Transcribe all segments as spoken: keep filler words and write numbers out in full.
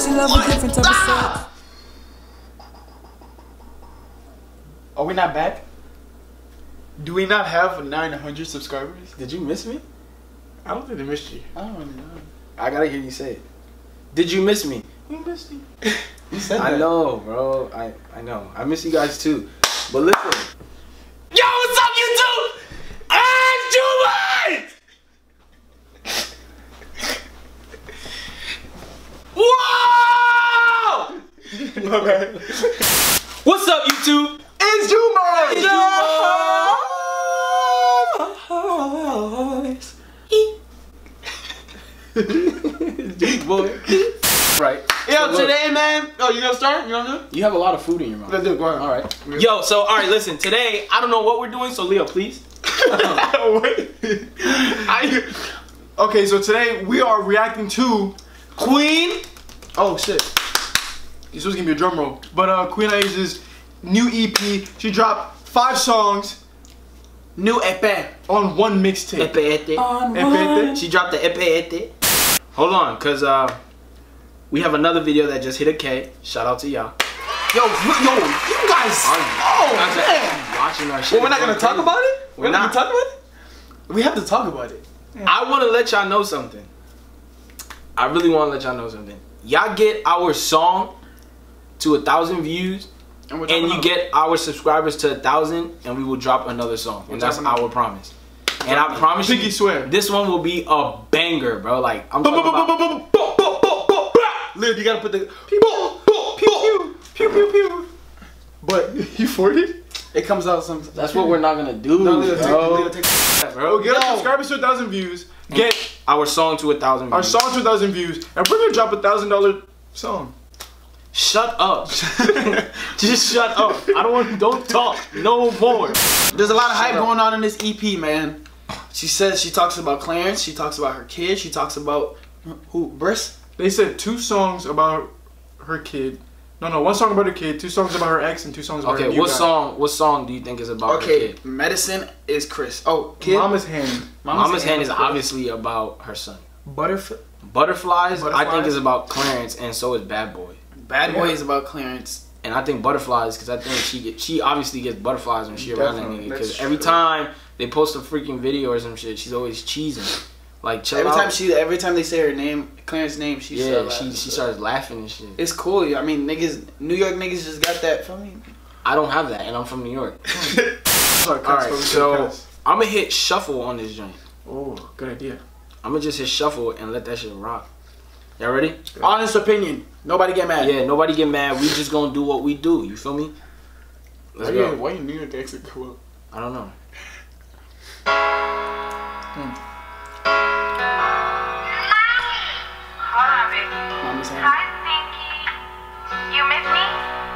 She love a different type of sex. Are we not back? Do we not have nine hundred subscribers? Did you miss me? I don't think they missed you. I don't really know. I gotta hear you say it. Did you miss me? We missed you. You said I that. know, bro. I, I know. I miss you guys too. But listen. Yo, what's up, YouTube? It's Julian! Whoa! My bad. What's up, YouTube? It's Juman! It's boy. Right. Yo, So today, man. Oh, you gonna start? You gonna do? You have a lot of food in your mouth. Let's do it. Go ahead. All right. Yo, so all right, listen. Today, I don't know what we're doing, so Leo, please. Wait. I, okay, so today we are reacting to Queen. Oh shit! You're supposed to give me a drum roll, but uh, Queen Aiza's new E P. She dropped five songs. New E P on one mixtape. E P. On E P. one. She dropped the E P. Hold on, cause uh, we have another video that just hit a K. Shout out to y'all. Yo, yo, you guys. Oh man. Watching our shit. Well, we're not gonna talk about it. We're We're not not. gonna talk about it. We have to talk about it. I want to let y'all know something. I really want to let y'all know something. Y'all get our song to a thousand views, And, we're and you about- get our subscribers to a thousand, and we will drop another song. And that's dropping our promise. And I promise Pinky you, swear. this one will be a banger, bro. Like I'm talking about. Lid, you gotta put the pew pew pew pew pew pew. But you forty? It comes out some. That's what we're not gonna do, No, Leo, take, bro. Leo, take, bro. get our Yo. subscribers to a thousand views. Get Our song to a thousand views. our song to a thousand views, and we're gonna drop a thousand dollar song. Shut up. Just shut up. I don't want. Don't talk no more. There's a lot of hype Shut up. going on in this E P, man. She says she talks about Clarence, she talks about her kid, she talks about who? Briss? They said two songs about her kid. No, no, one song about her kid, two songs about her ex, and two songs about her Okay, new what guy. song? What song do you think is about her Okay, kid? Medicine is Chris. Oh, kid. Mama's Hand. Mama's, Hand is Chris. obviously about her son. Butterfly. Butterflies, I think Butterflies. is about Clarence, and so is Bad Boy. Bad Boy Yeah. is about Clarence. And I think Butterflies, because I think she get, she obviously gets butterflies when she around that Definitely, nigga. Because that's every true. time they post a freaking video or some shit, she's always cheesing. Like chill Every out. time she, every time they say her name, Clarence's name, she yeah, starts she laughing. she starts laughing and shit. It's cool. I mean, niggas, New York niggas just got that from me. I don't have that, and I'm from New York. Sorry, All right, so cuss. I'm gonna hit shuffle on this joint. Oh, good idea. I'm gonna just hit shuffle and let that shit rock. Y'all ready? Honest opinion. Nobody get mad. Yeah, nobody get mad. We just gonna do what we do. You feel me? Let's Why go. you, why you New York accent come up? I don't know. Hold on, baby. Mama's Hand. Hi, Stinky. You miss me?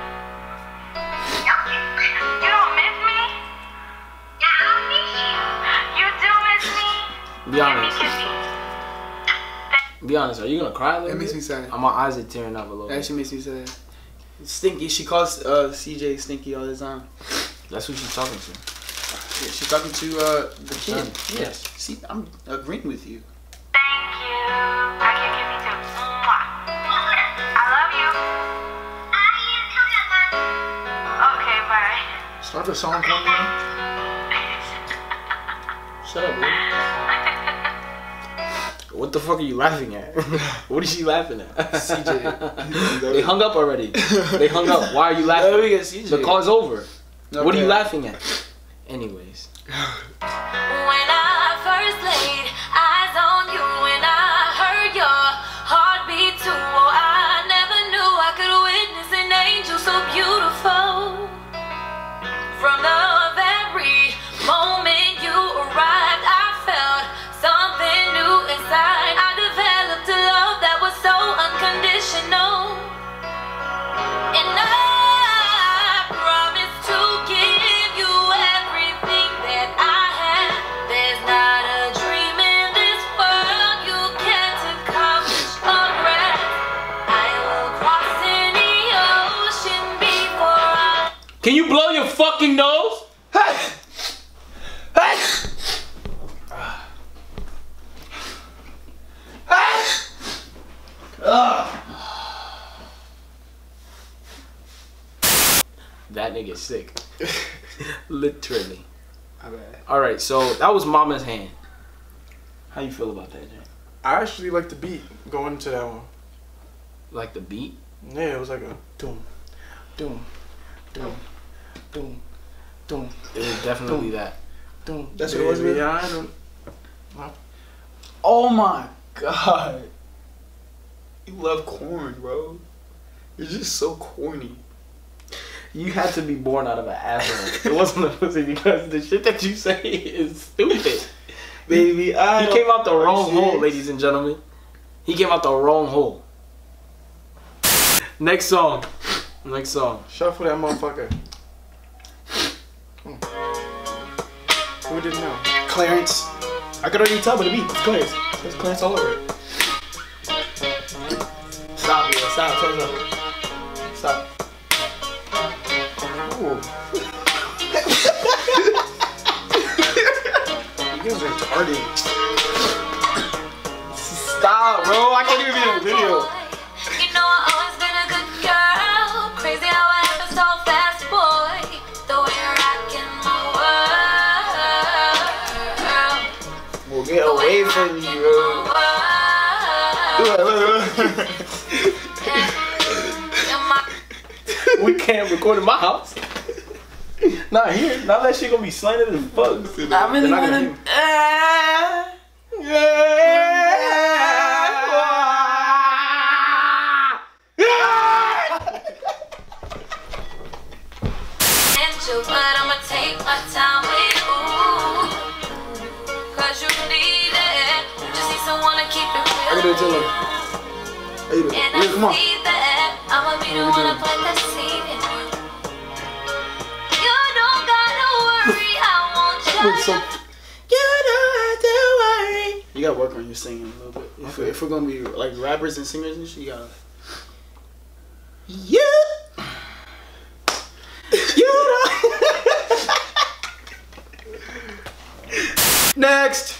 You don't miss me? Yeah, I miss you. You do miss me? Be Give me honest. kisses. Be honest. Are you gonna cry a little That makes bit? me sad. Uh, My eyes are tearing up a little That bit. actually makes me sad. Stinky. She calls uh, C J Stinky all the time. That's who she's talking to. Yeah, she's talking to uh, the kid. Son. Yes. See, I'm agreeing with you. Thank you. I can kiss you too. Mwah. I love you. Okay, bye. Start the song for me. Shut up, bro. What the fuck are you laughing at? What is she laughing at? C J. They hung up already. They hung up. Why are you Let me laughing? get C J. The call's over. What are you Okay. laughing at? Anyways. When I first laid eyes on you, when I heard your heartbeat too, oh, I never knew I could witness an angel so beautiful. From the very moment you arrived, I felt something new inside. I developed a love that was so unconditional. And I promise to give you everything that I have. There's not a dream in this world you can't accomplish or grasp. I will cross any ocean before I. Can you blow your fucking nose? Hey! Hey! Hey! Ugh. That nigga's sick. Literally. My bad. All right, so that was Mama's Hand. How you feel about that, Jay? I actually like the beat going into that one. Like the beat? Yeah, it was like a doom, doom, doom, doom, doom, It was definitely Boom. that. doom. That's what it was, really? Yeah, I don't. Oh my god. You love corn, bro. You're just so corny. You had to be born out of an asshole. It wasn't a pussy because the shit that you say is stupid. Baby, I He don't- came out the Are you wrong hole, serious? ladies and gentlemen. He came out the wrong hole. Next song. Next song. Shuffle that motherfucker. Hmm. Who did now? Clarence. I could already tell by the beat. It's Clarence. There's Clarence all over it. Stop, yo. Stop. Stop. Stop. Stop. Ooh. You guys are retarded. Stop, bro. I can't even be in the video. You know I always been a good girl. Crazy how I happen so fast, boy. The way you're rocking my world. We'll get away from you, bro. Look, look, look. We can't record in my house. Not here. Now that shit gonna be slanted as fuck. I really They're not wanna. But I'ma take my time with you. Cause you need it. You just need someone to keep it real. I can do it too, look. How you doing? And Yeah, come I on. see that I'ma be the What we one to doing? plant that seed in you. You don't gotta worry, I won't judge So, you. you don't have to worry. You gotta work on your singing a little bit. If, Okay. if we're gonna be like rappers and singers and shit, you gotta. You. You don't. Next.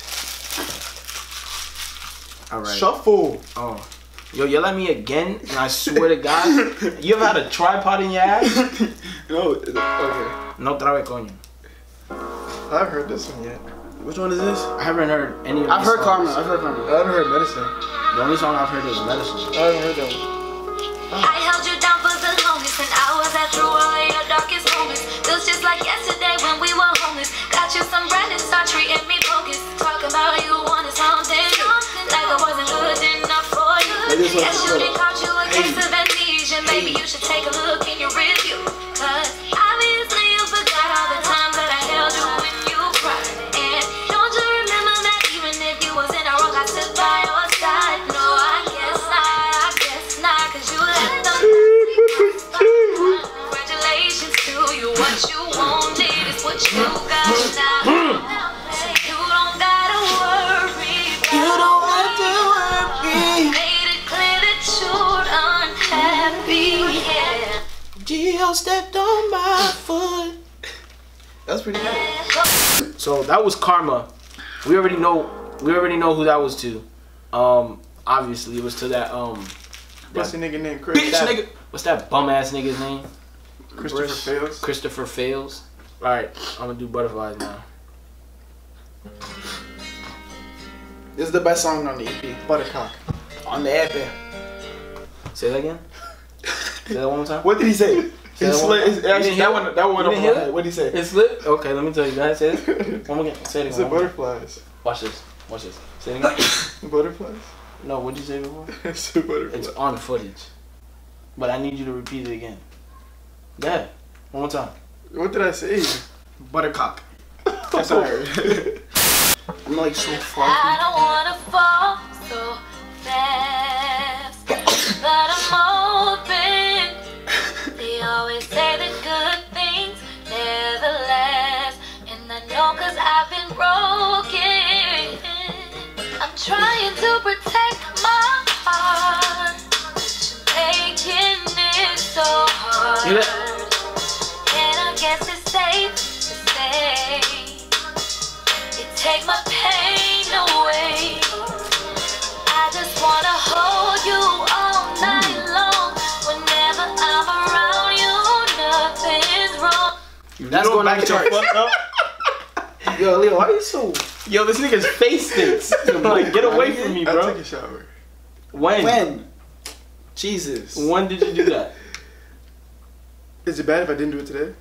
All right. Shuffle. Oh. Yo, yell at me again, and I swear to God, you ever had a tripod in your ass? No, okay. No trabe coño. I haven't heard this one yet. Which one is this? I haven't heard any of I've these heard songs. Karma. I've heard Karma. I haven't heard medicine. The only song I've heard is Medicine. I haven't heard that one. I held you down for the longest, and I was at through all of your darkest moments. Feels just like yesterday when we were homeless. Got you some bread and start treating me bogus. Talking about you wanted something new, like I wasn't good enough for you. Maybe it's like- Guess you didn't caught you a case of amnesia. Maybe you should take a look in your review. Cause obviously you forgot all the times that I held you when you cried. And don't you remember that even if you was in a wrong, I stood by your side? No, I guess not, I guess not. Cause you let them. Congratulations to you. What you wanted is what you got now. So you don't gotta worry. You don't have to worry. Made it clear that you're unhappy. Yeah. Gio stepped on my foot. That's pretty good. So that was Karma. We already know. We already know who that was to. Um, obviously it was to that um. What's the nigga named Chris? Bitch, nigga. What's that bum ass nigga's name? Christopher Fails. Christopher Fails. All right, I'm gonna do Butterflies now. This is the best song on the E P. Buttercock. On the E P. Say that again. Say that one more time. What did he say? He that slid. one- it's- You Actually, didn't that hear one. That one You went over didn't my hear head. What did he say? It's lit. Okay, let me tell you guys. Say it. One more again. Say it It's again. the butterflies. Watch this. Watch this. Say it again. Butterflies? No, what'd you say before? It's the butterflies. It's on footage. But I need you to repeat it again. Go ahead. One more time. What did I say? Buttercock. That's what I heard. I'm like so I far. don't wanna fall so fast, but I'm open. They always say that good things never last, and I know 'cause I've been broken. I'm trying to protect my heart, making it so hard. Hear that? And I guess it's safe to say, you take my pain away. I just wanna hold you all night long. Whenever I'm around you, nothing's That's going on the charts. Yo, Leo, why are you so? Yo, this nigga's face stinks. Like, get away from me, I bro. took a shower. When? When? Jesus. When did you do that? Is it bad if I didn't do it today?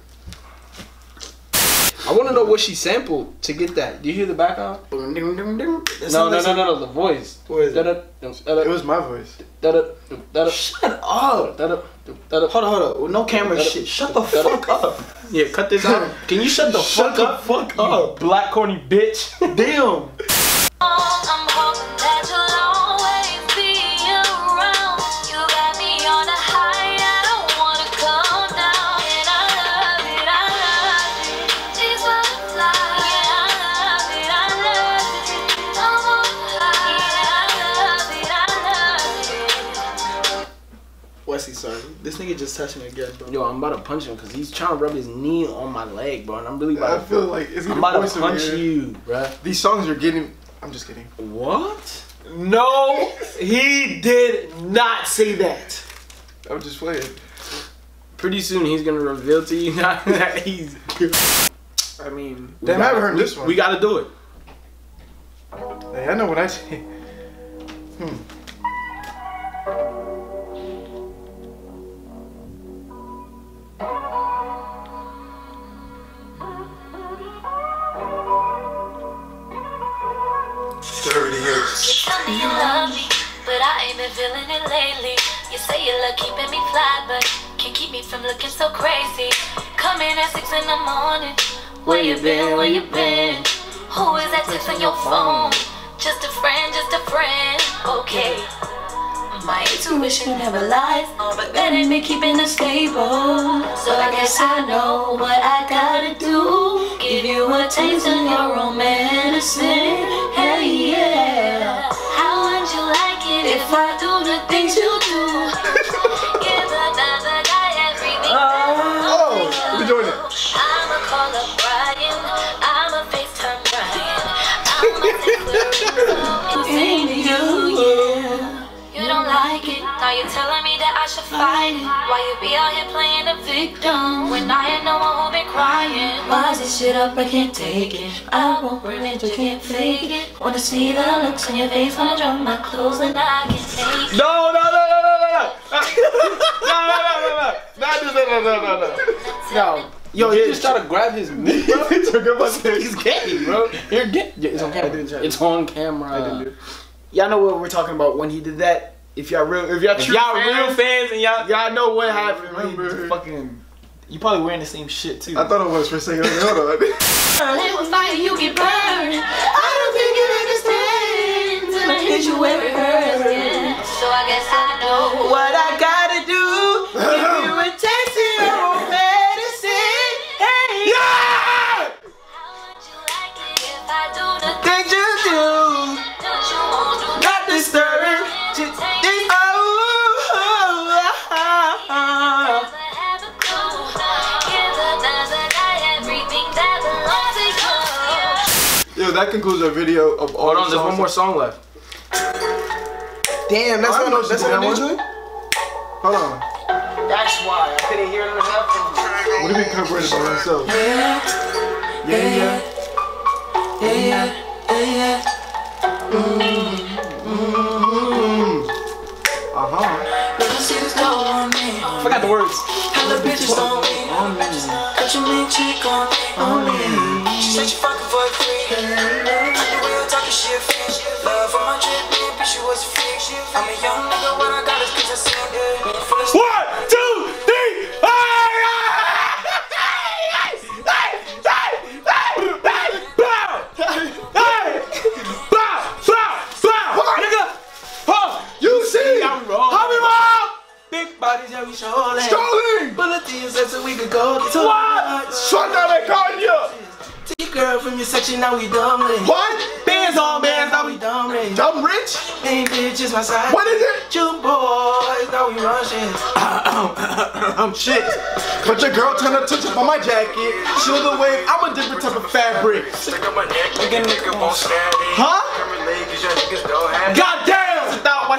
I want to know what she sampled to get that. Do you hear the background? No, no, no, no, no, no, the voice. What is it? It was my voice. Shut up. Hold on, hold on. No camera shit. Shut the fuck up. Yeah, cut this out. Can you shut the Shut fuck the up? fuck up. Black corny bitch. Damn. I'm hoping that you'll always be around. You got me on a high, I don't wanna come down. And I love it, I love it. These butterflies, yeah, I love it, I love it. I'm on high, yeah, I love it, I love it. Wesley, sorry. This nigga just touched me again, bro. Yo, I'm about to punch him because he's trying to rub his knee on my leg, bro. And I'm really about I to. feel like it's I'm gonna about to punch you, bro. These songs are getting. I'm just kidding. What? No, he did not say that. I'm just playing. Pretty soon he's gonna reveal to you that he's. I mean, We damn, I haven't gotta- heard we- this one. We gotta do it. Hey, I know what I say. Hmm. Thirty years. You tell me you love me, but I ain't been feeling it lately. You say you love keeping me fly, but can't keep me from looking so crazy. Coming at six in the morning. Where you been? Where you been? Who is that text on your phone? Just a friend, just a friend. Okay. My intuition never lies, but that ain't me keeping it stable. So I guess I know what I gotta do. Give you a taste of your own medicine. Hey, yeah. How would you like it if I do the things you do? Give another guy everything. Oh, we're doing it. I'ma call up Brian. I'ma FaceTime Brian. I'ma text her. Same to you, yeah. You don't like it, now you're telling me that I should fight it. Why you be out here playing the victim when I ain't no one who been crying? Why is this shit up? I can't take it. I won't revenge, I can't fake it. Wanna see the looks on your face when I drop my clothes and I can take it. No, no, no, no, no, no, no, no, no, no, no, no, no, no, no, no, no. Yo, you just try to grab his meat, bro. He's gay, bro. You're gay. It's on camera. It's on camera. Y'all know what we're talking about when he did that. If y'all real, if y'all If true y'all fans, real fans and y'all, y'all know what happened. When he remember. fucking, you probably wearing the same shit too. I thought it was for a second. Hold on. It was fire, you get burned. I don't think you understand till I hit you where it hurts. Yeah. So I guess I know what I gotta do. Give you a taste of your own medicine. Hey, yeah! How would you like it if I do the Did you do? things you won't do? Not disturbing. Just, oh, oh, oh, oh. Never have a clue. Give another guy everything that belongs to you. Yo, that concludes our video of all Hold on, the there's songs. one more song left. Damn, that's I not know that's she not did a that new one. Hold on. That's why I couldn't hear it enough. What if we cover it by himself? Yeah, yeah. Yeah, yeah, Uh huh. little sisters go on me. Forgot the words. Hella bitches on me. Cut your main chick on me. On me. She said she fucking for free. I knew we were talking shit. Love for my trip, man, bitch, she was free. I'm a young nigga, what I got is cause I seen it. Full of One, two, three. You see? I'm wrong. How we wrong? Big bodies, yeah, we strolling. Strolling. Bullet things, that's so we could go. What? Shut down that Kanye. Take girl from your section, now we dumbling. What? Bands on bands, now we dumbling. Dumb rich? Main bitch is my side. What is it? June boys, now we rushing. I'm shit. But your girl turned her touch up on my jacket. She was the wave, I'm a different type of fabric. Huh? God damn! Sit down, watch